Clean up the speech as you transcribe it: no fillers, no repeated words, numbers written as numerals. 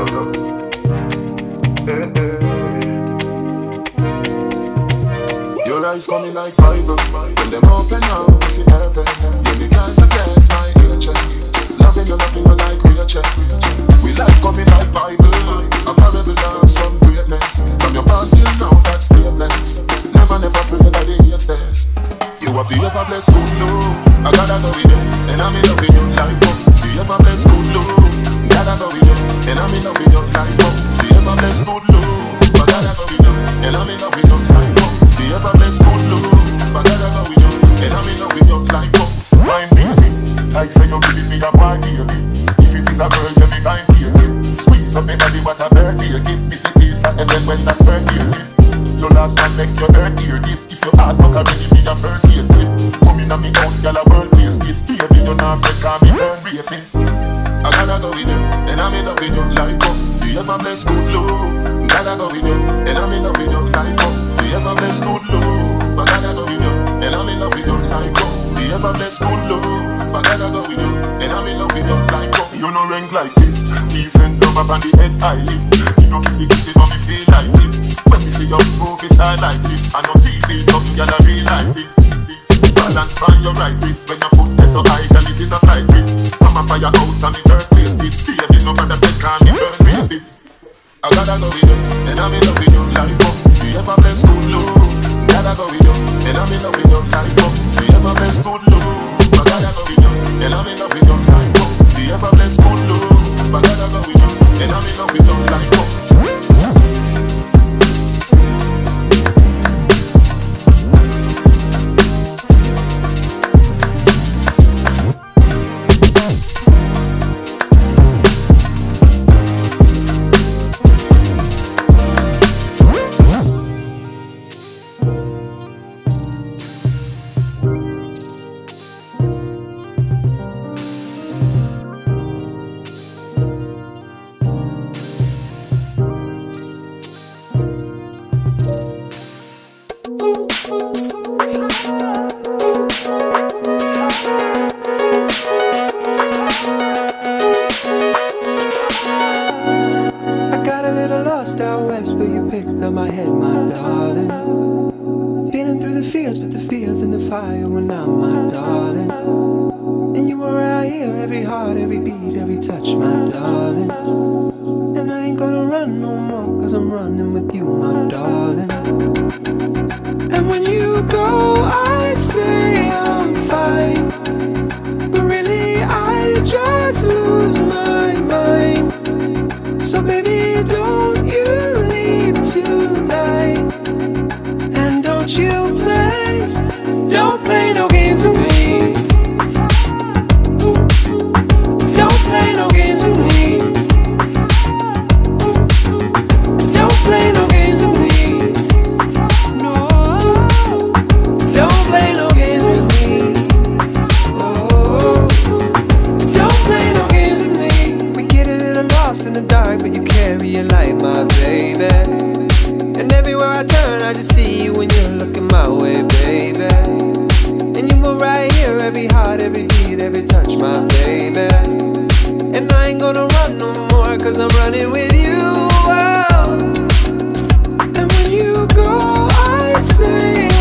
Your eyes coming like fiber. When them open up, I see heaven. You the kind that gets my agent. Loving you like Rachel. We life coming like Bible. A parable of some greatness. From your heart till now, that's statements. Never feel that they hate this. You have the ever blessed good love. I gotta go with you, and I'm in love with you like one. The ever blessed good love. Gotta go with you, and I'm in love with you like one. The ever blessed good love. I gotta go with you, and I'm in love with you like one. The ever blessed good love. I gotta go with you, and I'm in love with you like one. I'm busy, like say you're giving me a party, baby. If it is a girl, you be kind to you. Squeeze up my body, what a birthday gift. Me say peace and heaven when that's birthday gift. Your last man make your earth hear this. If your hard work already be your first aid kit. Come in a me house, girl, a world place this. Baby, you're not afraid, call me earn racist. I gotta go with you, and I'm in love with you like one. The ever blessed good love. Gotta go with you, and I'm in love with you like one. The ever blessed good love. I gotta go with you, and I'm in love with you like one. The ever blessed good love. I gotta go with you, and I'm in love with you like one. You know rank like this. Peace and love up on the head's high list. You know kissy but me feel like this. When me see your movie side like this, I know TV, so me gonna real like this. Balance on your right wrist. When your foot is so high, girl, it is a flight risk. From a firehouse and me birthplace this. Baby, no matter if call me birthplace this. I gotta go with you, and I'm in love with you like one. The ever blessed good love. Gotta go with you, and I'm in love with you like one. The ever blessed good love. I gotta go with you, and I'm in love with you like one. The ever blessed good love. I gotta go with you, and I'm in love with you like one. Cause I'm running with you, oh. And when you go, I say